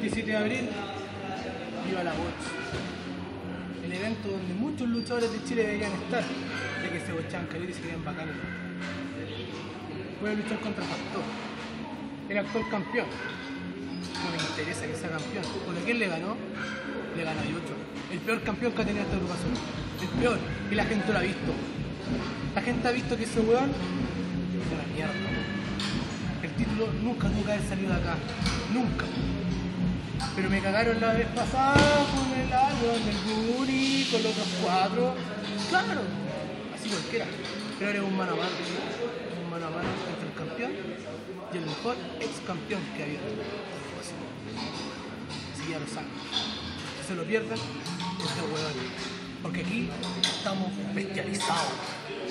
27 de abril, Viva la Box. El evento donde muchos luchadores de Chile deberían estar, ya que se bochaban calor y se querían bacanes. Voy a luchar contra Pastor, el actual campeón. No me interesa que sea campeón, porque ¿quién le ganó? Le ganó a Yocho, el peor campeón que ha tenido esta agrupación. El peor, y la gente lo ha visto. La gente ha visto que ese weón es una mierda. El título nunca ha salido de acá, nunca. Pero me cagaron la vez pasada con el agua, con el Guri, con los otros 4. Claro, así cualquiera. Pero eres un mano a mano entre el campeón y el mejor ex campeón que ha habido. Así ya lo saben. Que se lo pierdan, este hueón. Porque aquí estamos bestializados.